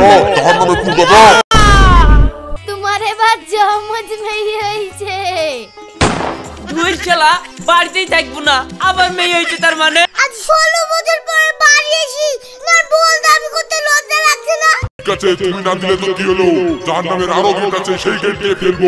তাহার নামে খুন দেব। তোমার এবার জমজ মেয়ে হয়েছে। দুই ছেলা বাড়িতেই থাকবো না, আবার মেয়ে হয়েছে তার মানে? আজ 16 বছর পরে বাড়ি এসি তোমার বল দাবি করতে লজ্জা লাগছে না? ঠিক আছে, তুমি না দিলে তো কি হলো, জাহান্নামের আরো গেট আছে, সেই গেট দিয়ে ফেলবো।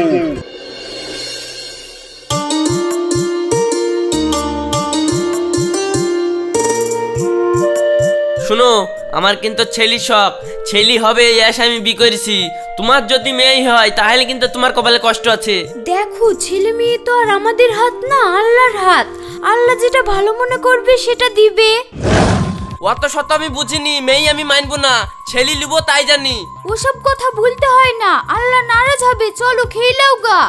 শুনো, আমার কিন্তু ছেলে শখ, ছেলে হবে এই আশা আমি বি করেছি। তোমার যদি মেয়ে হয় তাহলে কিন্তু তোমার কপালে কষ্ট আছে। দেখো, ছেলে মেয়ে তো আর আমাদের হাত না, আল্লাহর হাত। আল্লাহ যেটা ভালো মনে করবে সেটা দিবে। অত শত আমি বুঝিনি, মেয়ে আমি মানবো না, ছেলে লিব তাই জানি। ওসব কথা বলতে হয় না, আল্লাহ নারাজ হবে। চলো খেয়ে নাও গা।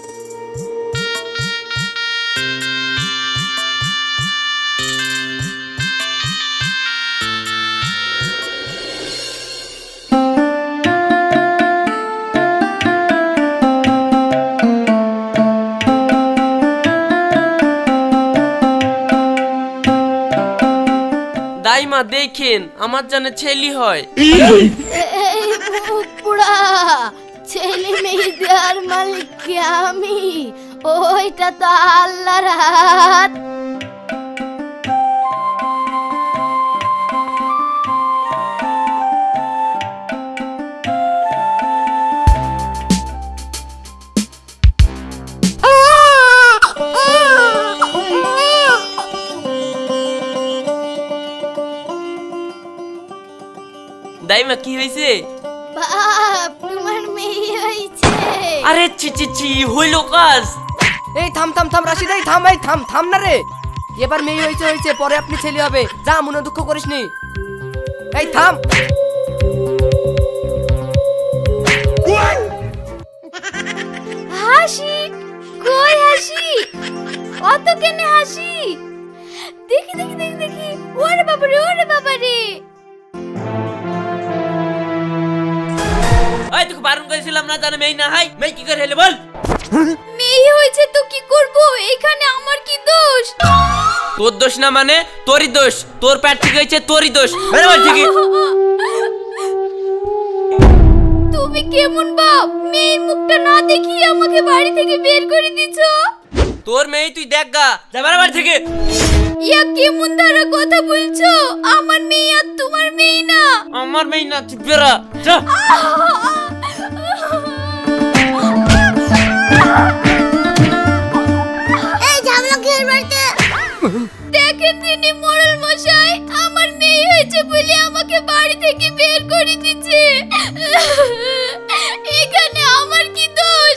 দাইমা দেখেন, আমার জানে ছেলে হয়। পুরা ছেলে মেয়ে দেওয়ার মালিক কে আমি, ওইটা তো আল্লাহর হাত। দাইমা কি হয়েছে? বাপ, তোমার মেয়ে হয়েছে। আরে ছি ছি ছি, হইলো কাজ। এই থাম থাম থাম রাশিদ, এই থাম, এই থাম থাম না রে। এবার মেয়ে হয়েছে হয়েছে, পরে আপনি ছেলে হবে। যা, মনে দুঃখ করিস নি। এই থাম। হাসি কই হাসি? অত কেনে হাসি? দেখি দেখি দেখি দেখি। ওরে বাবারে, ওরে বাবারে। এই তোকে বারণ করেছিলাম না জানে মেয়ে না হয়? মেয়ে কি করে হেলে বল? মেয়ে হয়েছে তো কি করব, এখানে আমার কি দোষ? তোর দোষ না মানে তোরই দোষ। তোর পেট ঠিক হয়েছে, তোরই দোষ। বেরো বাড়ি থেকে। তুমি কেমন বাপ? মেয়ের মুখটা না দেখিয়ে আমাকে বাড়ি থেকে বের করে দিছো। তোর মেয়ে তুই দেখ গা, যা বেরো বাড়ি থেকে। ইয়া কেমন ধারা কথা বলছো? আমার মেয়ে আর তোমার মেয়ে না। আমার মেয়ে না, তুই বেরা যা। এই ঝামেলা খেয়ে বাড়িতে দেখেন তিনি মোড়ল মশাই, আমার মেয়ে হয়েছে বলে আমাকে বাড়ি থেকে বের করে দিচ্ছে। এখানে আমার কি দোষ?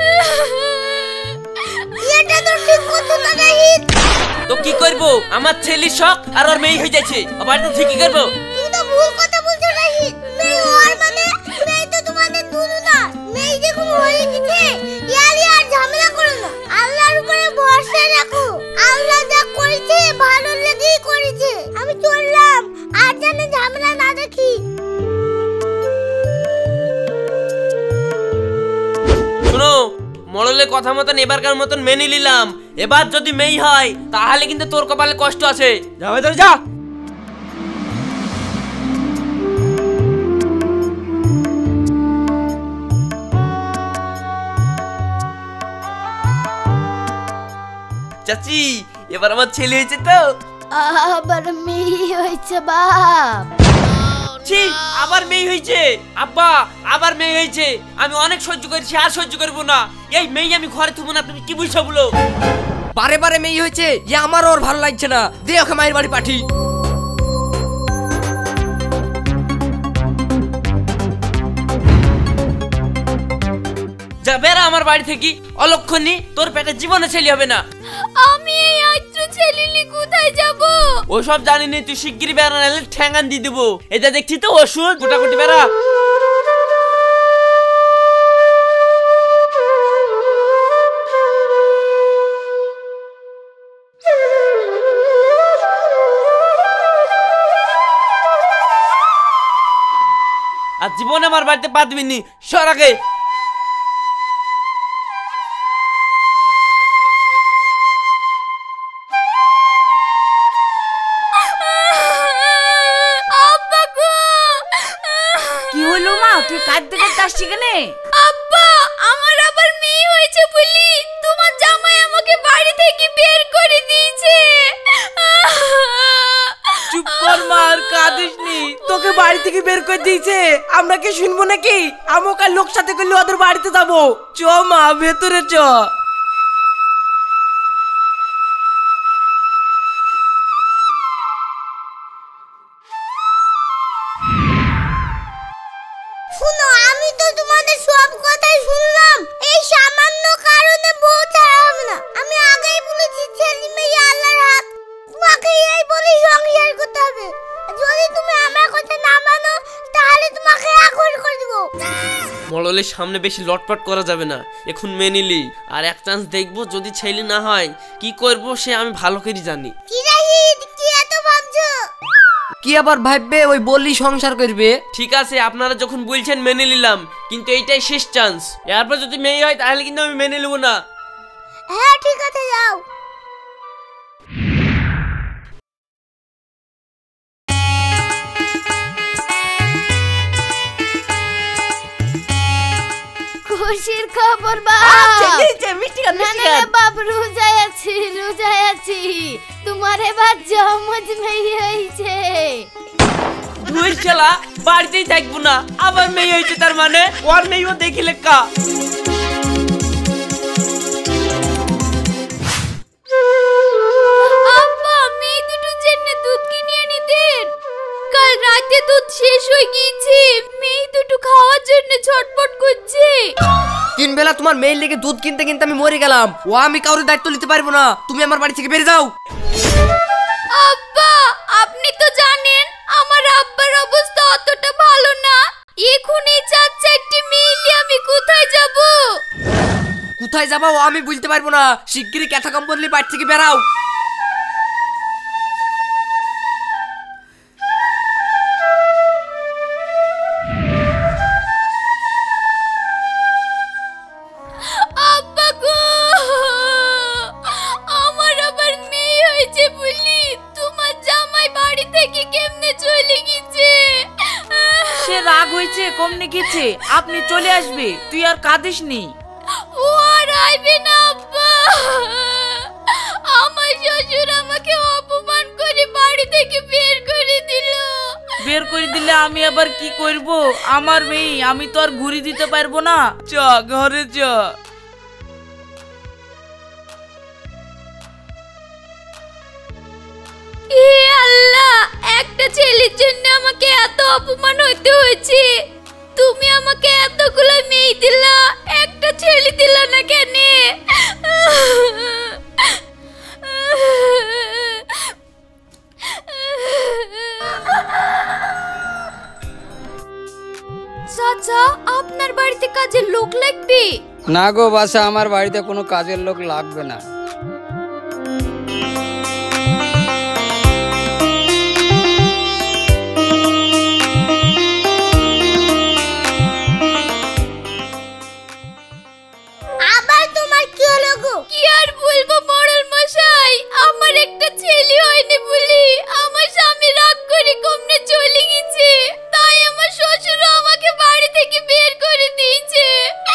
এটা তো ঠিক কথা না রহিত। তো কি করবো, আমার ছেলে শখ আর ওর মেয়ে হয়ে যাচ্ছে, আবার তো ঠিকই করবো। তুমি তো ভুল কথা বলছো রহিত। মেয়ে হওয়ার মানে মেয়ে তো তোমাদের দুনু না। মেয়ে যখন হয়ে গেছে, ইয়ালি আর ঝামেলা করো না। আল্লাহর উপরে ভরসা রাখো। আল্লাহ যা করেছে ভালো লেগেই করেছে। আমি চললাম, আর যেন ঝামেলা না দেখি। শোনো, মরলের কথা মতন এবারকার মতন মেনে নিলাম। এবার যদি মেয়ে হয় তাহলে কিন্তু তোর কপালে কষ্ট আছে। যাবে তোর যা। চাচি, এবার আমার ছেলে হয়েছে তো। আবার মেয়ে হয়েছে বাপ। ছি, আবার মেয়ে হয়েছে। আব্বা, আবার মেয়ে হয়েছে। আমি অনেক সহ্য করেছি, আর সহ্য করবো না। এই মেয়ে আমি ঘরে থুবো না, তুমি কি বুঝছো বলো? বারে বারে মেয়ে হয়েছে, যে আমার ওর ভালো লাগছে না। দে ওকে মায়ের বাড়ি পাঠি। যা বেরা আমার বাড়ি থেকে, অলক্ষণী। তোর পেটে জীবনে ছেলে হবে না। আমি এই আত্র ছেলেলি কোথায় যাব? ওসব জানিনি, তুই শিগগিরই বেড়া, নাহলে ঠ্যাঙ্গান দিয়ে দেবো। এটা দেখছি তো ওষুধ, গোটাগুটি বেড়া। আর জীবনে আমার বাড়িতে পা দিবিনি, সর আগে। হলো মা, তুই কাঁদতে কাঁদতে আসছি কেন? আব্বা, আমার আবার মেয়ে হয়েছে বলি তোমার জামাই আমাকে বাড়ি থেকে বের করে দিয়েছে। চুপ কর মা, আর কাঁদিস নি। তোকে বাড়ি থেকে বের করে দিয়েছে, আমরা কি শুনবো নাকি? আমাকে লোক সাথে করলে ওদের বাড়িতে যাবো। চ মা, ভেতরে চ। শুনো, আমি তো তোমাদের সব কথাই শুনলাম। এই সামান্য কারণে বউ ছাড়া হবে না। আমি আগেই বলেছি ছেলে মেয়ে আল্লাহর হাত। তোমাকে এই বলে সংসার করতে হবে। যদি তুমি আমার কথা না মানো তাহলে তোমাকে আগুন করে দেব। মডেলের সামনে বেশি লটপট করা যাবে না। এখন মেনে নিলি, আর এক চান্স দেখবো, যদি ছেলে না হয় কি করব সে আমি ভালো করে জানি। কি রাহিদ, কি এত ভাবছো? কি আবার ভাববে? ওই বললি সংসার করবে। ঠিক আছে, আপনারা যখন বলছেন মেনে নিলাম, কিন্তু এইটাই শেষ চান্স। এরপর যদি মেয়ে হয় তাহলে কিন্তু আমি মেনে নেব না। হ্যাঁ ঠিক আছে, যাও। খুশির খবর বাপ। না না বাপ, রোজায় আছি। তোমার এবার জমজ মেয়ে হয়েছে। দুই শালা বাড়িতেই থাকবো না, আবার মেয়ে হয়েছে তার মানে ওর মেয়েও দেখিলে কা। আব্বা, মেয়ে দুটোর জন্য দুধ কিনে এনে দেন। কাল রাতে দুধ শেষ হয়ে গিয়েছে, মেয়ে দুটো খাওয়ার জন্য ছটফট করছে। 3 বেলা তোমার মেয়ের লেগে দুধ কিনতে কিনতে আমি মরে গেলাম। ও আমি কারোর দায়িত্ব নিতে পারবো না। তুমি আমার বাড়ি থেকে বেরিয়ে যাও। আব্বা, আপনি তো জানেন আমার আব্বার অবস্থা অতটা ভালো না। এখনই 4-4টি মেয়ে নিয়ে আমি কোথায় যাব? কোথায় যাবো ও আমি বলতে পারবো না। শিগগিরই ক্যাথা কম বললে বাড়ি থেকে বেরাও। আব্বা গো, আমার আবার মেয়ে হয়েছে বলি তোমার জামাই বাড়ি থেকে কেমনে চলে গেছে? সে রাগ হয়েছে, কমনে গেছে। আপনি চলে আসবে, তুই আর কাঁদিস নি। ও আর আইবে না আব্বা। আমার শ্বশুর আমাকে অপমান করে বাড়ি থেকে বের করে দিল। বের করে দিলে আমি আবার কি করব? আমার মেয়ে, আমি তো আর ঘুরি দিতে পারবো না। চ ঘরে চ। এ আল্লাহ, একটা ছেলের জন্য আমাকে এত অপমান হতে হয়েছে। তুমি আমাকে এতগুলো মেয়ে দিলা, একটা ছেলে দিলা না কেন? চাচা, আপনার বাড়িতে কাজের লোক লাগবে? না গো বাসা, আমার বাড়িতে কোনো কাজের লোক লাগবে না। আবার তোমার কি হলো গো? কি আর বলবো মোড়ল মশাই, আমার একটা ছেলে হয়নি বলি আমার স্বামী রাগ করে কমনে চলে গেছে। তাই আমার শ্বশুর আমাকে বাড়ি থেকে বের করে দিয়েছে।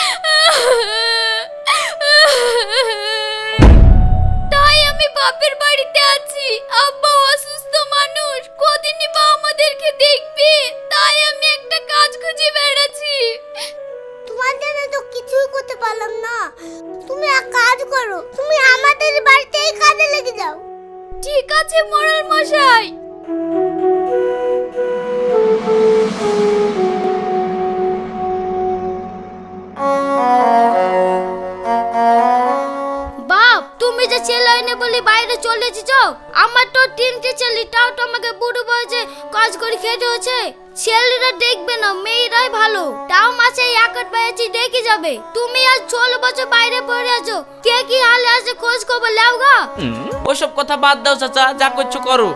তাই আমি বাপের বাড়িতে আছি। আব্বা অসুস্থ মানুষ, কদিনই বা আমাদেরকে দেখবে। তাই আমি একটা কাজ খুঁজে বেড়াচ্ছি। তোমার জন্য তো কিছুই করতে পারলাম না। তুমি এক কাজ করো, তুমি আমাদের বাড়িতেই কাজে লেগে যাও। ঠিক আছে মোড়ল মশাই। বাপ, তুমি যে ছেলে হয়নি বলে বাইরে চলে এসেছো। আমার তো 3টে ছেলে, তাও তো আমাকে বুড়ো বয়সে কাজ করে খেতে হচ্ছে। ছেলেরা দেখবে না, মেয়েরাই ভালো। তাও মাসে 1 পেয়েছি, দেখি যাবে। তুমি আজ 16 বছর বাইরে পড়ে আছো, কে কি হালে আছে খোঁজ খবর লাও গা। ওসব কথা বাদ দাও চাচা, যা করছো করো।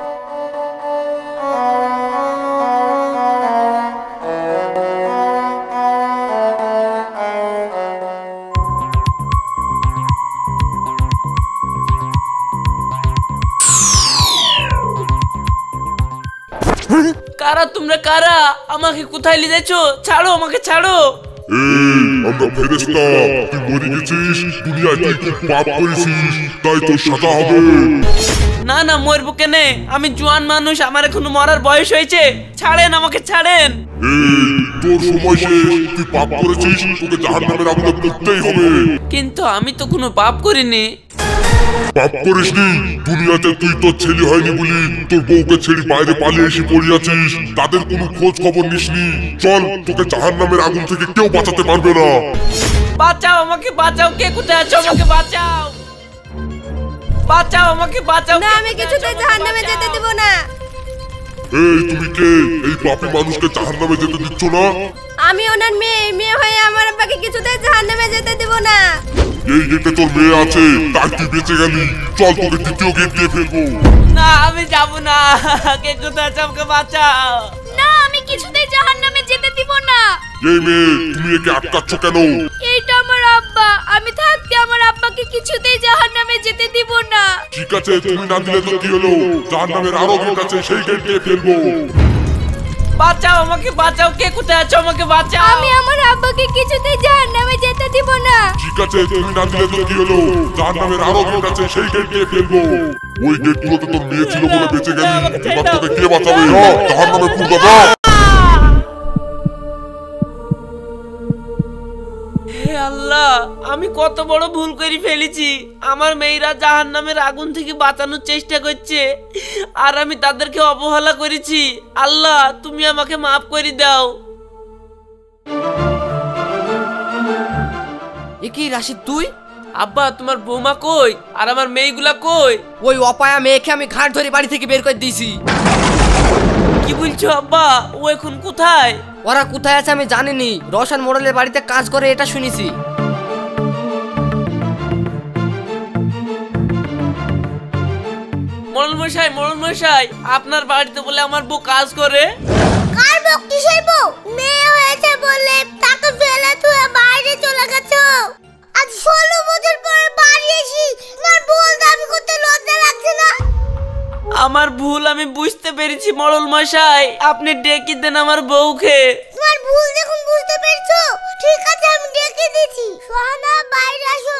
কারা তোমরা কারা? আমাকে কোথায় নিয়ে যাচ্ছ? ছাড়ো আমাকে, ছাড়ো। আমরা ফেরেশতা, তুই মরে গেছিস, দুনিয়ায় তুই খুব পাপ করেছিস, তাই তোর সাজা হবে। না না, মরবো কেনে? আমি জোয়ান মানুষ, আমার এখনো মরার বয়স হয়েছে। ছাড়েন আমাকে, ছাড়েন। তোর সময় শেষ, তুই পাপ করেছিস, তোকে জাহান্নামের আগুনে পুড়তেই হবে। কিন্তু আমি তো কোনো পাপ করিনি। পাপ করিসনি? দুনিয়াতে তুই তোর ছেলে হয়নি বলি তোর বউকে ছেড়ে বাইরে পালিয়ে এসে পড়িয়াছিস, তাদের কোনো খোঁজ খবর নিসনি। চল, তোকে জাহান্নামের আগুন থেকে কেউ বাঁচাতে পারবে না। বাঁচাও আমাকে, বাঁচাও। কে কোথায় আছো? আমাকে বাঁচাও, বাঁচাও আমাকে, বাঁচাও। না, আমি কিছুতেই জাহান্নামে যেতে দেব না। তুমি কে? এই পাপী মানুষকে জাহান্নামে যেতে দিচ্ছ না? আমি ওনার মেয়ে হয়ে আমার আব্বাকে কিছুতেই জাহান্নামে যেতে দেব না। এই গেটে তোর মেয়ে আছে, তাই তুই বেঁচে গেলি। চল, তোকে দ্বিতীয় গেট দিয়ে ফেলবো। না, আমি যাব না। কে কোথায় আছে? আমাকে বাঁচাও। না, আমি কিছুতেই জাহান্নামে যেতে দিব না। এই মেয়ে, তুমি একে আটকাচ্ছ কেন? এইটা আমার আব্বা, আমি থাকতে আমার আব্বাকে কিছুতেই জাহান্নামে যেতে দিব না। ঠিক আছে, তুমি না দিলে তো কি হলো? জাহান্নামের আরো গেট আছে, সেই গেট দিয়ে ফেলবো। বাঁচাও আমাকে, বাঁচাও। কে কোথায় আছো? আমাকে বাঁচাও। আমি আমার আব্বাকে কিছুতেই জাহান্নামে যেতে দিব না। ঠিক আছে, তুমি না দিলে তো কি হলো? জাহান্নামের আরো গেট আছে, সেই গেট দিয়ে ফেলবো। ওই গেটগুলোতে তোর মেয়ে ছিল বলে বেঁচে গেলি, এবার তোকে কে বাঁচাবে? জাহান্নামে পুরো যা। হে আল্লাহ, আমি কত বড় ভুল করে ফেলেছি। আমার মেয়েরা জাহান্নামের আগুন থেকে বাঁচানোর চেষ্টা করছে, আর আমি তাদেরকে অবহেলা করেছি। আল্লাহ, তুমি আমাকে মাফ করে দাও। এ কি রাশিদ তুই? আব্বা, তোমার বৌমা কই? আর আমার মেয়েগুলা কই? ওই অপায়া মেয়েকে আমি ঘাট ধরে বাড়ি থেকে বের করে দিয়েছি। কি বলছো আব্বা? ও এখন কোথায়? ওরা কোথায় আছে আমি জানিনি, রোশন মোড়লের বাড়িতে কাজ করে এটা শুনেছি। মোড়ল মশাই, মোড়ল মশাই, আপনার বাড়িতে বলে আমার বউ কাজ করে? কার বউ? কিসের বউ? মেয়ে হয়েছে বলে তাকে ফেলে তুই বাইরে চলে গেছো। আজ 16 বছর পরে বাড়ি এসি, তোমার বউর দাবি করতে লজ্জা লাগছে না? আমার ভুল আমি বুঝতে পেরেছি মোড়ল মশাই, আপনি ডেকে দেন আমার বউকে। তোমার ভুল যখন বুঝতে পেরেছো, ঠিক আছে, আমি ডেকে দিচ্ছি। সোহানা, বাইরে আসো।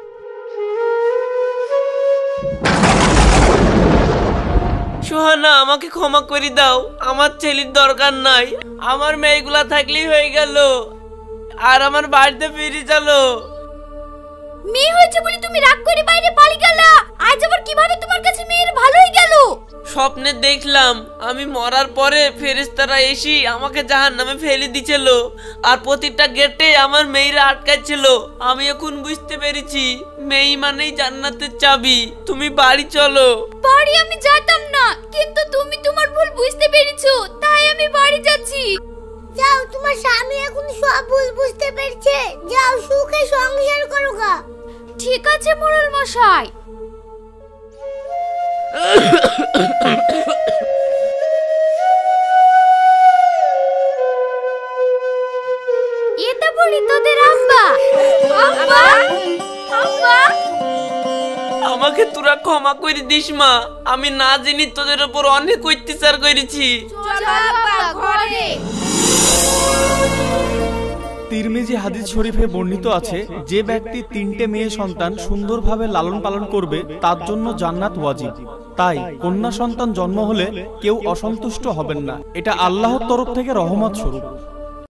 সোহানা, আমাকে ক্ষমা করে দাও। আমার ছেলের দরকার নাই, আমার মেয়েগুলা থাকলেই হয়ে গেল। আর আমার বাড়িতে ফিরে চলো। মেয়ে হয়েছে বলে তুমি রাগ করে বাইরে পালিয়ে গেলা, আজ আবার কিভাবে তোমার কাছে মেয়ের ভালোই গেল? স্বপ্নে দেখলাম আমি মরার পরে ফেরেশতারা এসে আমাকে জাহান্নামে ফেলে দিছিল, আর প্রতিটা গেটে আমার মেয়েরা আটকাচ্ছিল। আমি এখন বুঝতে পেরেছি মেয়ে মানেই জান্নাতের চাবি। তুমি বাড়ি চলো। বাড়ি আমি যেতাম না, কিন্তু তুমি তোমার ভুল বুঝতে পেরেছো, তাই আমি বাড়ি যাচ্ছি। যাও, তোমার স্বামী এখন সব ভুল বুঝতে পেরেছে। যাও, সুখে সংসার করো গা। ঠিক আছে মোড়ল মশাই। এটা বলি তোদের আব্বা। আব্বা, আব্বা, আমাকে তোরা ক্ষমা করে দিস মা। আমি না জেনে তোদের উপর অনেক অত্যাচার করেছি। চলো আব্বা ঘরে। তিরমিজি হাদিস শরীফে বর্ণিত আছে, যে ব্যক্তি 3টে মেয়ে সন্তান সুন্দরভাবে লালন পালন করবে তার জন্য জান্নাত ওয়াজিব। তাই কন্যা সন্তান জন্ম হলে কেউ অসন্তুষ্ট হবেন না, এটা আল্লাহর তরফ থেকে রহমত স্বরূপ।